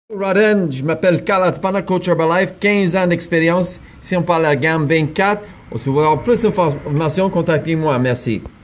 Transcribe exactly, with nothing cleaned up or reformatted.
Roden, je m'appelle Carl Atipana, coach Herbalife, quinze ans d'expérience. Si on parle de la gamme vingt-quatre, on se voit plus d'informations, contactez-moi. Merci.